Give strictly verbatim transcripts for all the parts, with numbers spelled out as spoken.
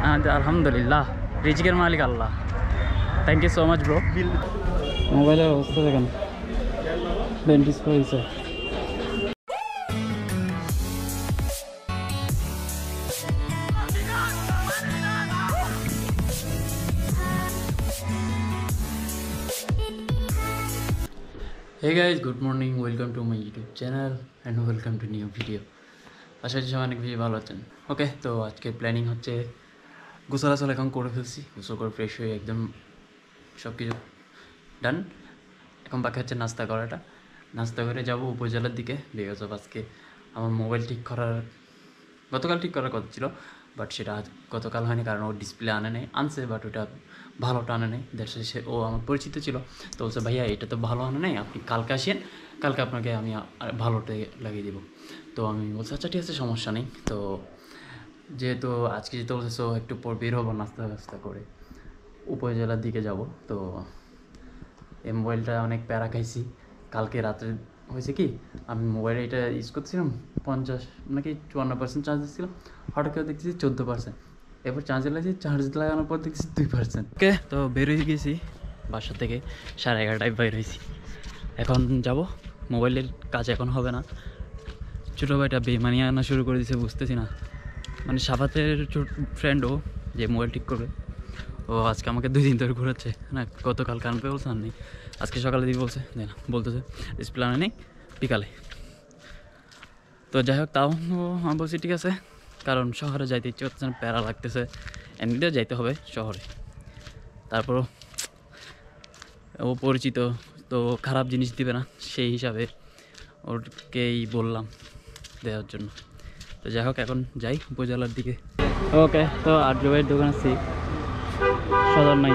আলহামদুলিল্লাহ, রিজিকের মালিক আল্লাহ। Thank you so much bro. মোবাইলের অবস্থা দেখেন, বেন্টিস করেছে। Hey guys, good morning, welcome to my YouTube channel and welcome to new video. আশা করি সবাই অনেক বেশি ভালো আছেন। ওকে, তো আজকের প্ল্যানিং হচ্ছে গোসল আসল এখন করে ফেলছি, গোসল করে ফ্রেশ হয়ে একদম সব কিছু ডান। এখন বাকি হচ্ছে নাস্তা করাটা। নাস্তা করে যাব উপজেলার দিকে, বিকজ অফ আজকে আমার মোবাইল ঠিক করার গতকাল ঠিক করার কথা ছিল, বাট সেটা গতকাল হয়নি কারণ ও ডিসপ্লে আনে নেই, আনছে বাট ওটা ভালোটা আনে নেই। দ্যাটস সে ও আমার পরিচিত ছিল, তো বলছে ভাইয়া এটা তো ভালো আনে নেই, আপনি কালকে আসেন, কালকে আপনাকে আমি ভালোটা লাগিয়ে দেবো। তো আমি বলছি আচ্ছা ঠিক আছে, সমস্যা নেই। তো যেহেতু আজকে যেতে বলছে সো একটু পর বের হবো নাস্তা টাস্তা করে উপজেলার দিকে যাব। তো এই মোবাইলটা অনেক প্যারা খাইছি। কালকে রাত্রে হয়েছে কি, আমি মোবাইলে এটা ইউজ করছিলাম পঞ্চাশ নাকি চুয়ান্ন পার্সেন্ট চার্জ দিচ্ছিলাম, হঠাৎ করে দেখছি চোদ্দো পার্সেন্ট। এরপর চার্জে লাগছি, চার্জ লাগানোর পর দেখছি দুই পার্সেন্ট। ওকে, তো বের হয়ে গেছি বাসা থেকে, সাড়ে এগারোটায় বের হয়েছি। এখন যাব, মোবাইলের কাজ এখন হবে না। ছোটো ভাইটা বেমানি আনা শুরু করে দিয়েছে, বুঝতেছি না। মানে সাফাতের ফ্রেন্ড ও, যে মোবাইল ঠিক করবে, ও আজকে আমাকে দুই দিন ধরে ঘোরাচ্ছে না। গতকাল কান পেয়ে বলছে আর নেই, আজকে সকালে দিয়ে বলছে না, বলতেছে ডিসপ্লে আনে নেই বিকালে। তো যাই হোক, তাও আমি বলছি ঠিক আছে, কারণ শহরে যাইতে ইচ্ছে করতেছে না, প্যারা লাগতেছে, এমনিতেও যাইতে হবে শহরে। তারপরও ও পরিচিত, তো খারাপ জিনিস দিবে না, সেই হিসাবে ওরকেই বললাম দেওয়ার জন্য। তো যাই হোক, এখন যাই উপজেলার দিকে। ওকে, তো আর্য ভাইয়ের দোকান আছি, সদর নাই।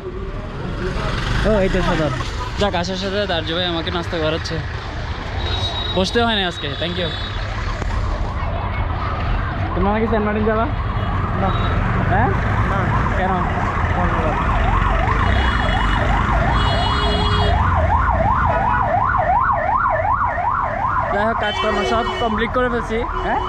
ও এই তো সদর। যাক, আসার সাথে আর্য ভাই আমাকে নাস্তা করাচ্ছে, বসতে হয় না আজকে। Thank you. তোমরা নাকি সেন্ট মার্টিন যাবা? না। হ্যাঁ, কেন? যাই হোক, কাজকর্ম সব কমপ্লিট করে ফেলছি। হ্যাঁ,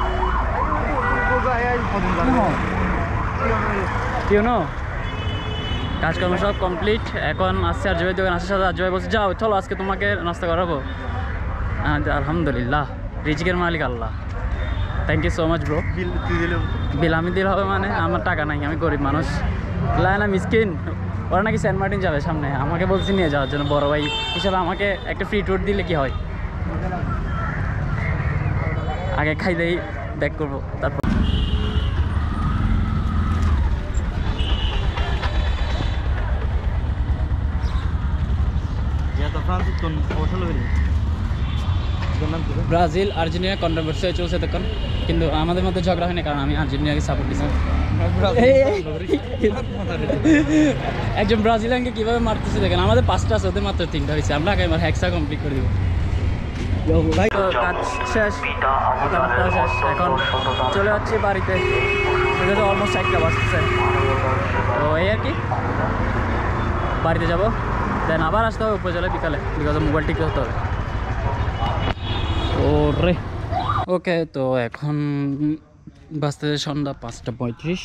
কিউনো কাজকর্ম সব কমপ্লিট। এখন আসছে আর্য ভাই দোকান, আসার সাথে আর্য ভাই বলছে যাও চলো আজকে তোমাকে নাস্তা করাবো। আলহামদুলিল্লাহ, রিজিকের মালিক আল্লাহ। Thank you so much bro. Bill আমি দিল হবে মানে? আমার টাকা নাই, আমি গরিব মানুষ, লাইনা মিসকিন। ওরা নাকি সেন্ট মার্টিন যাবে সামনে, আমাকে বলছি নিয়ে যাওয়ার জন্য। বড় ভাই হিসাবে আমাকে একটা ফ্রি ট্যুর দিলে কি হয়? আগে খাই দেই, ব্যাক করবো তারপর। ব্রাজিল আর্জেন্টিনা কন্ট্রোভার্সি চলছে তখন, কিন্তু আমাদের মধ্যে ঝগড়া হয়নি কারণ আমি আর্জেন্টিনাকে সাপোর্ট দিচ্ছি। একজন ব্রাজিলিয়ানকে কীভাবে মারতেছে দেখেন, আমাদের পাঁচটা আছে, ওদের মাত্র তিনটা হয়েছে। আমরা আগে আমার হ্যাকসা কমপ্লিট করে দিব। কাজ শেষ, শেষ, এখন চলে যাচ্ছি বাড়িতে। অলমোস্ট একটা বাজতেছে, তো এই আর কি, বাড়িতে যাবো, দেন আবার আসতে হবে উপজেলায় বিকালে, বিকজ মোবাইল ঠিক করতে হবে। ওরে ওকে, তো এখন বাজতে সন্ধ্যা পাঁচটা পঁয়ত্রিশ,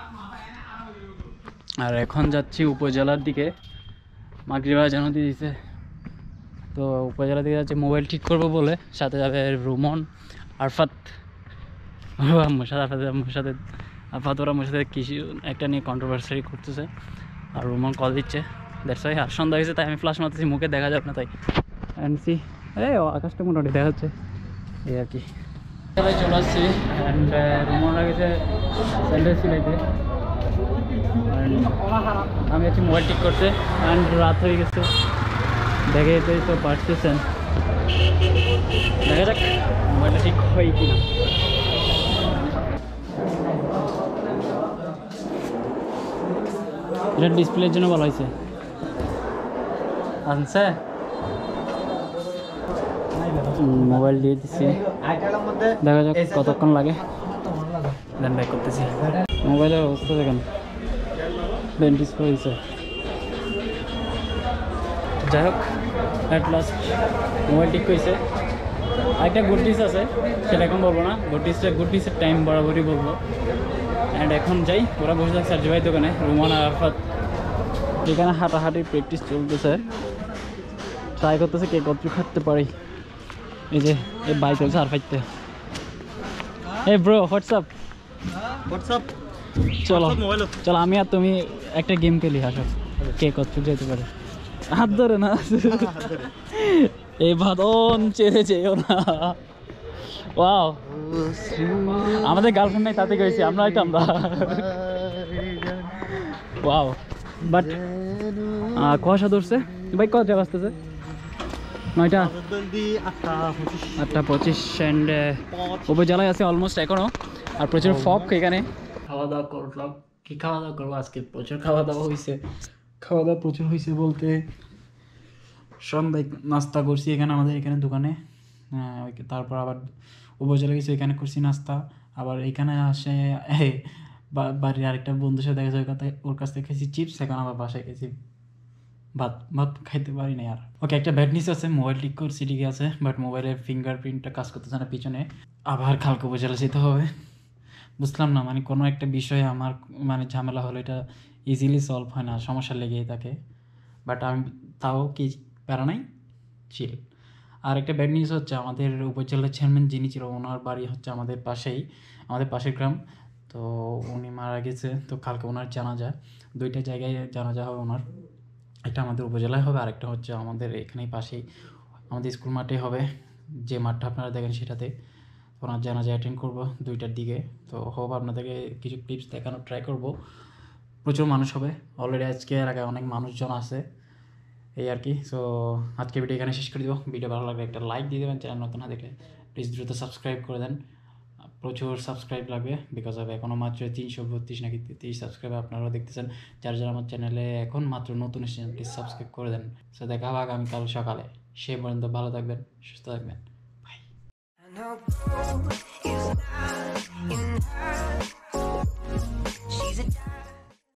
আর এখন যাচ্ছি উপজেলার দিকে। মাগরিবা জানাতে দিয়েছে, তো উপজেলা দিকে যাচ্ছে মোবাইল ঠিক করবো বলে। সাথে যাবে রুমন, আরফাত, আম্মুর সাথে আরফাত আম্মুর সাথে আরফাত ওরা আমার সাথে কিছু একটা নিয়ে কন্ট্রোভার্সি করতেছে, আর রুমন কল দিচ্ছে। That's why. আর সন্ধ্যা হয়েছে তাই আমি ফ্লাশ মারতেছি, মুখে দেখা যাবে না তাই। অ্যান্ড সি এই আকাশটা মোটামুটি দেখা যাচ্ছে, এই আর কি। চলে আসছি, অ্যান্ড রুমনরা গেছে স্যান্ডেল সিলাইতে, আমি আছি মোবাইল ঠিক করতে। অ্যান্ড রাত হয়ে গেছে, দেখে যেতেই তো পারতেছেন, দেখা যাক মোবাইলটা ঠিক হয় কি না। এটা ডিসপ্লের জন্য ভালো হয়েছে, আনছে মোবাইল দিয়ে দিচ্ছি, দেখা যাক কতক্ষণ লাগে, দেন ব্যাক করতেছি। মোবাইলের অবস্থা দেখেন, বেন্টিস হয়েছে। যাই হোক, অ্যাট লাস্ট মোবাইল ঠিক হয়েছে। আরেকটা গুড নিউজ আছে, সেটা এখন বলবো না। গুড নিউজটা গুড নিউজের টাইম বরাবরই বলবো। অ্যান্ড এখন যাই, ওরা বসে থাকছে আর ভাই দোকানে, রুমান আর আরাফাত এখানে হাঁটাহাঁটি প্র্যাকটিস চলতেছে, ট্রাই করতেছে কে কত খাটতে পারি। এই যে এই বাইক চলছে আর ফাইতে। এই ব্রো হোয়াটসঅ্যাপ হোয়াটসঅ্যাপ চলো চলো আমি আর তুমি একটা গেম খেলি, আসো কে কত যেতে পারে। হাত ধরে না, এই ভাদন চেয়ে যেও না। ওয়াও, আমাদের গার্লফ্রেন্ড নাই তাতে গেছি আমরা, হয়তো আমরা ওয়াও। বাট কুয়াশা ধরছে ভাই, কত জায়গা আসতেছে? নয়টা আটটা পঁচিশ অ্যান্ড উপজেলায় আছে অলমোস্ট এখনো, আর প্রচুর ফগ এখানে। খাওয়া দাওয়া করলাম, কি খাওয়া দাওয়া করবো আজকে? প্রচুর খাওয়া দাওয়া হয়েছে, খাওয়া দাওয়া প্রচুর হয়েছে বলতে সন্ধ্যায় নাস্তা করছি এখানে আমাদের এখানে দোকানে, তারপর আবার উপজেলা গেছি এখানে করছি নাস্তা, আবার এখানে আসে বাড়ির আরেকটা বন্ধুর সাথে দেখা যায় ওর কাছ থেকে খেয়েছি চিপস, এখন আবার বাসায় খেয়েছি ভাত। ভাত খাইতে পারি না আর। ওকে, একটা ব্যাড নিউজ আছে, মোবাইল ঠিক করছি ঠিকই আছে, বাট মোবাইলের ফিঙ্গারপ্রিন্টটা কাজ করতেছে না পিছনে, আবার কালকে উপজেলা যেতে হবে। বুঝলাম না, মানে কোনো একটা বিষয়ে আমার মানে ঝামেলা হলো, এটা ইজিলি সলভ হয় না, সমস্যা লেগেই থাকে, বাট আমি তাও কি প্যারা নাই, চিল। আর একটা ব্যাড নিউজ হচ্ছে, আমাদের উপজেলার চেয়ারম্যান যিনি ছিল ওনার বাড়ি হচ্ছে আমাদের পাশেই, আমাদের পাশের গ্রাম, তো উনি মারা গেছে। তো কালকে ওনার জানাজা, দুইটা জায়গায় জানাজা হবে ওনার, একটা আমাদের উপজেলায় হবে, আরেকটা হচ্ছে আমাদের এখানেই পাশেই আমাদের স্কুল মাঠে হবে, যে মাঠটা আপনারা দেখেন সেটাতে। ওনার জানাজা অ্যাটেন্ড করবো দুইটার দিকে, তো হোপ আপনাদেরকে কিছু টিপস দেখানোর ট্রাই করব। প্রচুর মানুষ হবে, অলরেডি আজকে এর আগে অনেক মানুষজন আছে, এই আর কি। সো আজকে ভিডিও এখানে শেষ করে দেবো। ভিডিও ভালো লাগলে একটা লাইক দিয়ে দেবেন, চ্যানেল নতুন না দেখলে প্লিজ দ্রুত সাবস্ক্রাইব করে দেন, প্রচুর সাবস্ক্রাইব লাগবে, বিকজ অফ এখনও মাত্র তিনশো বত্রিশ নাকি তেত্রিশ সাবস্ক্রাইব আপনারাও দেখতেছেন, যার যারা আমার চ্যানেলে এখন মাত্র নতুন এসেছেন প্লিজ সাবস্ক্রাইব করে দেন। সো দেখা হবে আগামীকাল সকালে, সে পর্যন্ত ভালো থাকবেন, সুস্থ থাকবেন, বাই।